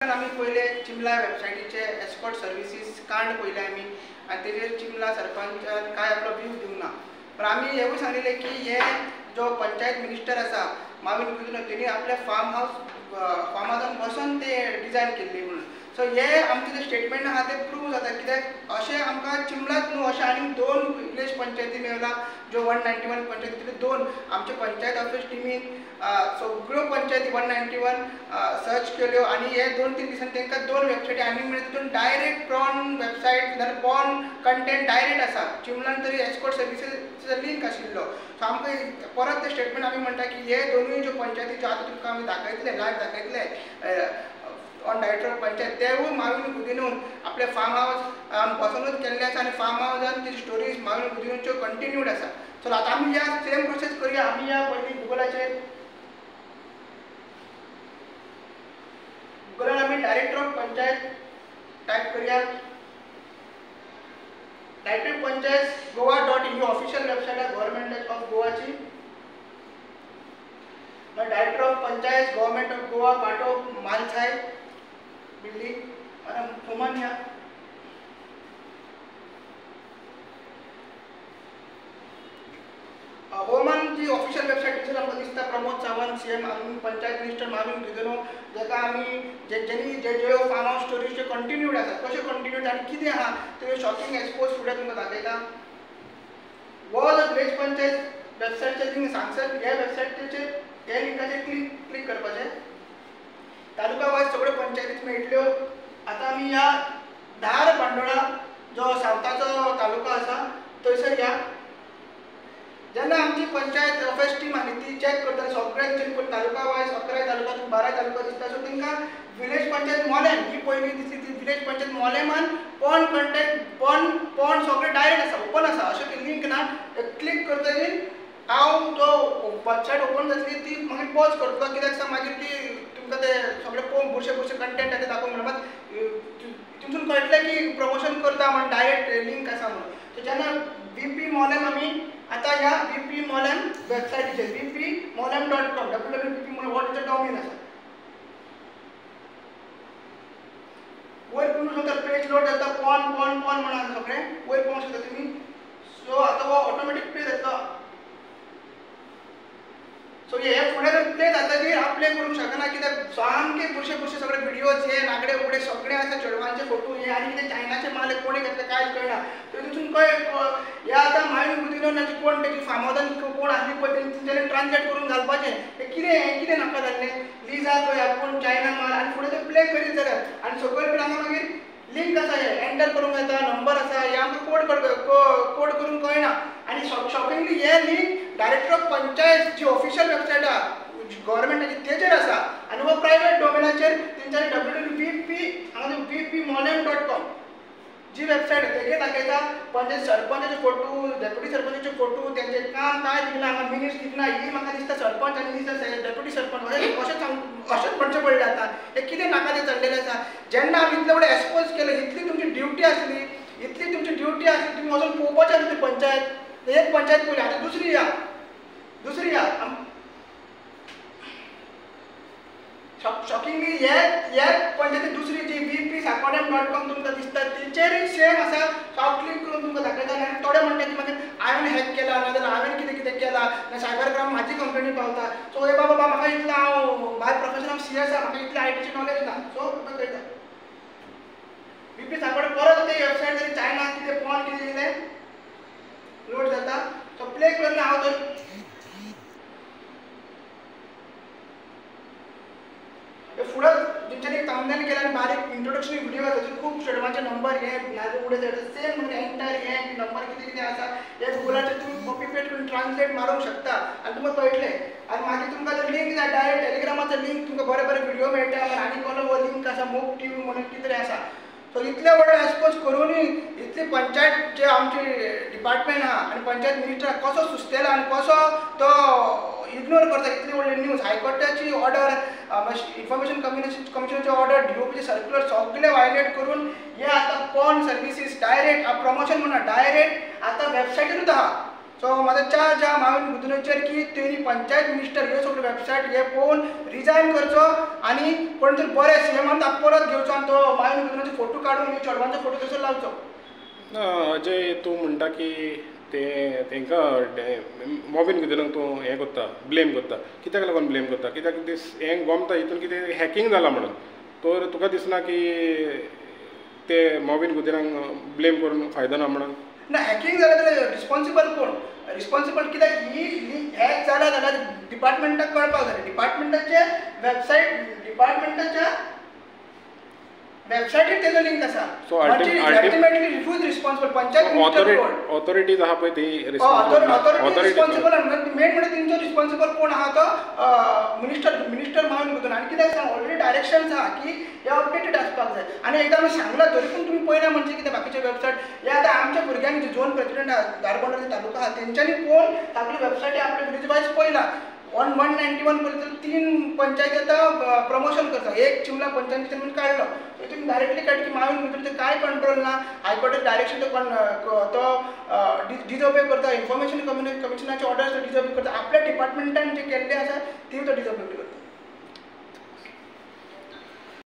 कारण आम्ही पहिले चिमला वेबसायटीचे एस्कॉर्ट सर्विसीस कांड पहिले आम्ही आणि तेजेर चिमला सरपंचान काय आपलो व्ह्यू दिवंक ना. पण आम्ही हेवूय सांगलेले की हे जो पंचायत मिनिस्टर आसा माविन गुदिनो तेणी आपल्या फार्म हावसान बसून ते डिझायन केल्ली म्हणून. सो हे आमचे जे स्टेटमेंट आहा ते प्रूव जाता कित्याक अशें आमकां चिमलाच न्हू अशें आनीक 2 विलेज पंचायती मेवला ज्यो 191 पंचायतींतल्यो 2 आमचे पंचायत ऑफिस टिमीन सगळ्यो पंचायती 191 सर्च केल्यो आणि हे 2-3 दिसांनी तांकां 2 वेबसायटी आनी मेळ्ळ्यो तितून डायरेक्ट प्रॉन वेबसायट नाल्यार प्रॉन कंटेंट डायरेक्ट आसा. चिमलान तरी एस्कॉर्ट सर्विसीसचो लिंक आशिल्लो. सो आमकां परत ते स्टेटमेंट आमी म्हणटा की हे दोनूय ज्यो पंचायती ज्यो आतां तुमकां आमी दाखयतले लायव्ह दाखयतले ऑन डायरेक्टर ऑफ पंचायत तेवूय माविन गुदिनून आपले फार्म हावस बसूनच केल्ले आसा आनी फार्म हावसान ती स्टोरीज माविन गुदिनूच्यो कंटिन्यूड आसा. सो आतां आमी ह्या सेम प्रोसेस करूया. आमी ह्या पयलीं गुगलाचेर आमी डायरेक्टर ऑफ पंचायत टायप करूया. डायरेक्टर ऑफ पंचायत goa.in ही ऑफिशियल वेबसायट आहे गव्हर्नमेंट ऑफ गोवाची. Director of panchayat government of Goa Patto मालसाय बिल्डिंग आणि होमन या होमन जी ऑफिशियल वेबसायटीचेर आमकां दिसता प्रमोद सावंत सीएम आनी पंचायत मिनिस्टर माविन गुदिनो जाका आमी जेनी जे फार्म हावस स्टोरीज जे कंटिन्यूड आसा कशे कंटिन्यूड आनी कितें आहा ते शॉकिंग एक्सपोज फुडें तुमकां दाखयता. वो जो विलेज पंचायत वेबसायटचेर लिंक सांगसर ह्या वेबसायटीचेर हे लिंकाचेर क्लिक करपाचें. तालुका वायज सगळ्यो पंचायती मेळटल्यो. आतां आमी ह्या धार बांदोडा जो सावथाचो तालुका आसा थंयसर या. जेन्ना आमची पंचायत ऑफिस टीम आनी ती चॅक करता सगळ्यांक चेक करता तालुका वायज 11 तालुका 12 तालुका दिसता. सो तांकां विलेज पंचायत मोलेम ही पयली दिसली ती विलेज पंचायत मोलेमान पॉन कंटेंट पॉन सगळें डायरेक्ट आसा ओपन आसा अशें ती लिंक ना. क्लिक करतकीर हांव तो वेबसायट ओपन जातली ती मागीर पॉज करता कित्याक सांग मागीर ती तुमकां ते सगळें पळोवन बुरशे कंटेंट आसा ते दाखोवंक म्हणून तितून कळटलें की प्रमोशन करता म्हणून डायरेक्ट लिंक आसा म्हणून. सो जेन्ना VP मोलेम आमी आतां ह्या VP मोलेम वेबसायटीचेर vpmolem.com www.vp मोलेम हो तेचो डॉमेन आसा. वयर पळोवंक शकता पेज लोड जाता पॉन म्हणून सगळें वयर पळोवंक शकता तुमी. सो आतां हो ऑटोमॅटीक प्ले जाता. सो हे फुडें जर प्ले जातकीर आपले करूंक शकना कित्याक सामके बुरशे सगळे व्हिडिओज हे नागडे उगडे सगळे आसा चेडवांचे फोटो हे आनी कितें चायनाचे माल कोणी घेतले कांयच कळना. तितून हे आतां माविन गुदिनो नाची कोण तेजी फार्म हावसान कोण आसली पळय तेंच्यांनी ट्रान्सलेट करून घालपाचें. हें कितें नाका जाल्लें लिजा पळय कोण चायना माल आनी फुडें ते प्ले करीत जाल्यार आनी सकयल बीन हांगा मागीर लिंक आसा हे एंटर करूंक येता नंबर आसा हे आमकां कोड करूंक कळना. आनी शॉकिंगली हे लिंक डायरेक्टर ऑफ पंचायत जी ऑफिशियल वेबसायट आहा गव्हर्नमेंटाची तेजेर आसा आनी हो प्रायवेट डोमेनाचेर तेंच्यांनी vpmolem.com जी वेबसायट तेगे दाखयता. पंचायत सरपंचाचे फोटो डेप्युटी सरपंचाचे फोटो तेंचें काम काय दिसना हांगा मिनिट्स दिसना ही म्हाका दिसता सरपंच आनी दिसता डेप्युटी सरपंच अशेंच म्हणचें पडलें आतां. हे कितें नाका तें चल्लेलें आसा. जेन्ना आमी इतले व्हडलें एक्सपोज केलें इतली तुमची ड्युटी आसली तुमी वचून पळोवपाचें आसली ती पंचायत. एक पंचायत पयली आतां दुसरी या शॉकिंगली हे पंचायती दुसरी जी vpmolem.com तुमकां दिसता तेचेरय सेम आसा. हांव क्लिक करून तुमकां दाखयता आनी थोडे म्हणटा की मागीर हांवें हॅक केला नाजाल्यार हांवें कितें केला सायबर क्रायम म्हाजी कंप्लेनी पावता. सो हे बाबा म्हाका इतलें हांव बाय प्रोफेशन हांव CS आसा म्हाका इतलें ITची नॉलेज ना. सो तुका कळटा VP सांगपाक परत ते वेबसायट जरी चायना कितें पॉन कितें येयलें लोड जाता. सो प्ले करना हांव तर फुडें तेंच्यांनी थंबनेल केला आनी बारीक इंट्रोडक्शन व्हिडिओ तातूंत खूब चेडवांचे नंबर हे नाजाल्यार उडे जाता सेम म्हणजे एंटर हे नंबर कितें आसा हे गुगलाचेर तुमी कॉपी पेस्ट करून ट्रान्सलेट मारूंक शकता आनी तुमकां कळटलें. आनी मागीर तुमकां जर लिंक जाय डायरेक्ट टेलिग्रामाचो लिंक तुमकां बरे व्हिडिओ मेळटा आनी कोलो हो लिंक आसा मोग TV म्हणून कितें आसा. सो इतले व्हडले एक्सपोज करूनय इतली पंचायत जे आमची डिपार्टमेंट आहा आनी पंचायत मिनिस्टर कसो सुस्तेला आनी कसो तो इग्नोर करता इतली व्हडली न्यूज. हायकोर्टाची ऑर्डर इन्फॉर्मेशन कमिशनाची ऑर्डर DOPची सर्क्युलर सगळे वायलेट करून हे आतां पॉन सर्विसीस डायरेक्ट प्रमोशन म्हणा डायरेक्ट आतां वेबसायटीरूच आहा. सो म्हाका ज्या हांवें गुदनोचेर की तेणी पंचायत मिनिस्टर ह्यो सगळ्यो वेबसायट हे पळोवन रिजायन करचो आनी कोण तरी बरे सीएमान परत घेवचो आनी तो मागीर गुदनोचो फोटो काडून चेडवांचो फोटो थंयसर लावचो. अजय तूं म्हणटा की तांकां मोबीन गुदिनांक तूं हें करता ब्लेम करता. कित्याक लागून ब्लेम करता? कित्याक हें गोमता हितून कितें हॅकींग जालां म्हणून. तर तुका दिसना की ते मोबीन गुदिनांक ब्लेम करून फायदो ना म्हणून? ना हॅकिंग जाल्यार जाल्यार रिस्पॉन्सिबल कोण? रिस्पॉन्सिबल कित्याक ही हॅक जाल्या जाल्यार डिपार्टमेंटाक कळपाक जाय. डिपार्टमेंटाच्या वेबसायटीर तेजो लिंक आसा. So ultimately refuse responsible panchayat minister authorities आहा पळय ती ऑथॉरिटी रिस्पॉन्सिबल मेन म्हणजे तेंचो रिस्पॉन्सिबल कोण आहा तो मिनिस्टर मागून घेतलो. आनी कित्याक सांग ऑलरेडी डायरेक्शन्स आहा की हे अपडेटेड आसपाक जाय. आनी एकदां आमी सांगलां तरी पूण तुमी पळयना म्हणजे कितें बाकीचे वेबसायट हे आतां आमच्या भुरग्यांक जे झोन प्रेसिडेंट आहा धारबांदोर तालुका आहा तेंच्यांनी पळोवन आपली वेबसायटी आपले विलेज वायज पळयला. 191 पर्यंत 3 पंचायती आतां प्रमोशन करता. एक चिमला पंचायतीचेर म्हणून काडलो. तुम्ही डायरेक्टली काढ की मागून भितर ते काय कंट्रोल ना. हायकोर्टात डायरेक्शन तो डिजोबे करता. इन्फॉर्मेशन कमिशनाचे ऑर्डर्स डिजोबे करता. आपल्या डिपार्टमेंटान जे केल्ले आसा ती तो डिजोबे करता.